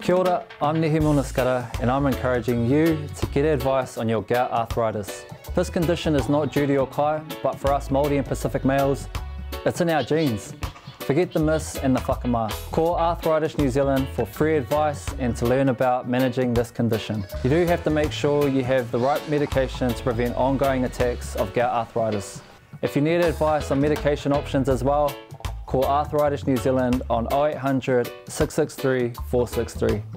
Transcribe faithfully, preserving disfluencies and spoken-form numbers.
Kia ora, I'm Nehe Milner-Skudder and I'm encouraging you to get advice on your gout arthritis. This condition is not due to your kai, but for us Māori and Pacific males, it's in our genes. Forget the myths and the whakama. Call Arthritis New Zealand for free advice and to learn about managing this condition. You do have to make sure you have the right medication to prevent ongoing attacks of gout arthritis. If you need advice on medication options as well, call Arthritis New Zealand on oh eight hundred, six six three, four six three.